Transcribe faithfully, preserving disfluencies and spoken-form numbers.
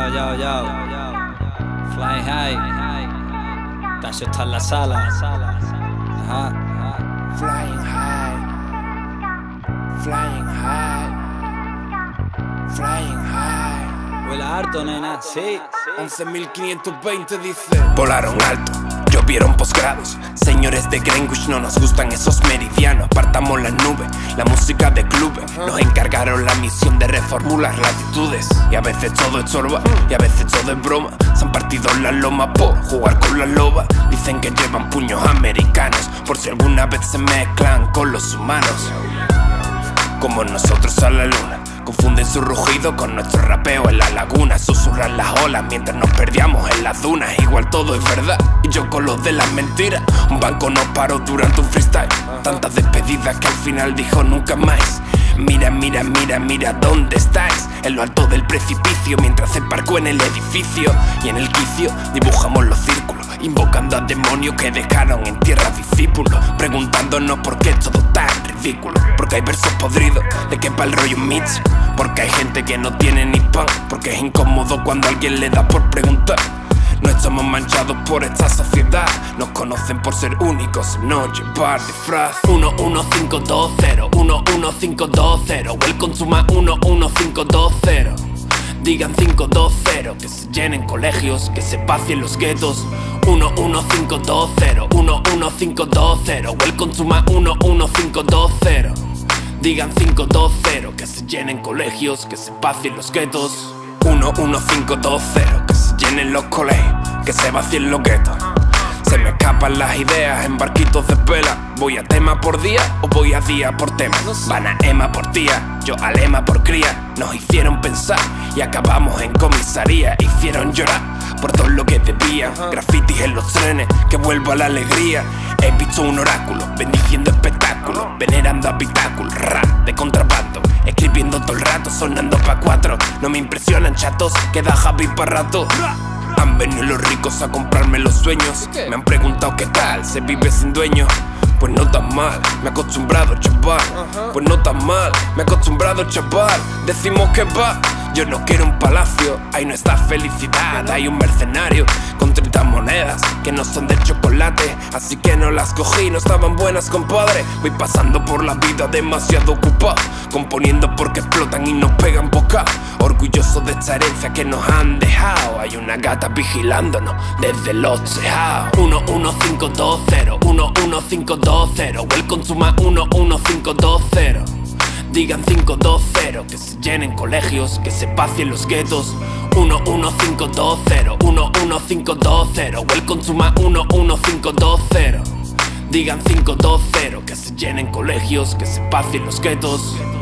yo, yo. Flying high. Tasho está en la sala. Ajá. Flying high. Flying high. Flying high. Huele harto, nena, sí. once mil quinientos veinte dice. Volaron alto, llovieron posgrados. Señores de Greenwich, no nos gustan esos meridianos. Apartamos las nubes, la música de clubes. Nos encargaron la misión de reformular latitudes. Y a veces todo es chorba, y a veces todo es broma. Se han partido las lomas por jugar con las lobas. Dicen que llevan puños americanos, por si alguna vez se mezclan con los humanos. Como nosotros a la luna. Confunden su rugido con nuestro rapeo en la laguna. Susurran las olas mientras nos perdíamos en las dunas. Igual todo es verdad y yo con los de las mentiras. Un banco nos paró durante un freestyle. Tantas despedidas que al final dijo nunca más. Mira, mira, mira, mira dónde estáis. En lo alto del precipicio mientras se parcó en el edificio. Y en el quicio dibujamos los círculos, invocando a demonios que dejaron en tierra discípulos. Preguntándonos por qué es todo tan ridículo. Porque hay versos podridos de que pa' el rollo mix. Porque hay gente que no tiene ni pan. Porque es incómodo cuando alguien le da por preguntar. No estamos manchados por esta sociedad. Nos conocen por ser únicos, no llevar disfraz. Uno uno cinco dos cero, uno uno cinco dos cero. Welcome to my uno uno cinco dos cero. Digan cinco dos cero, que se llenen colegios, que se vacíen los guetos. Uno uno cinco dos cero, uno uno cinco dos cero. Welcome to my uno uno cinco dos cero. Digan cinco dos cero, que se llenen colegios, que se vacíen los guetos. Uno uno cinco dos cero, que se llenen los colegios, que se vacíen los guetos. Se me escapan las ideas en barquitos de vela. ¿Voy a tema por día o voy a día por tema? Van a Ema por tía, yo a Lema por cría. Nos hicieron pensar y acabamos en comisaría. Hicieron llorar por todo lo que debían. Grafitis en los trenes, que vuelvo a la alegría. He visto un oráculo, bendiciendo espectáculos, venerando habitáculos, rap de contrabando, escribiendo todo el rato, sonando pa' cuatro. No me impresionan chatos, queda Javi pa' rato. Han venido los ricos a comprarme los sueños. Me han preguntado qué tal, se vive sin dueño. Pues no tan mal, me he acostumbrado, chaval. Pues no tan mal, me he acostumbrado, chaval. Decimos que va, yo no quiero un palacio. Ahí no está felicidad, hay un mercenario con treinta monedas que no son de chocolate. Así que no las cogí, no estaban buenas, compadre. Voy pasando por la vida demasiado ocupado, componiendo porque explotan y nos pegan boca. Orgulloso de esta herencia que nos han dejado. Hay una gata vigilándonos desde los tejados. Uno uno cinco dos cero, uno uno cinco dos cero. Welcome to my uno uno cinco dos cero. Digan cinco dos cero, que se llenen colegios, que se vacíen los guetos. Uno uno cinco dos cero, uno uno cinco dos cero. Welcome to my uno uno cinco dos cero. Digan cinco dos cero, que se llenen colegios, que se vacíen los guetos.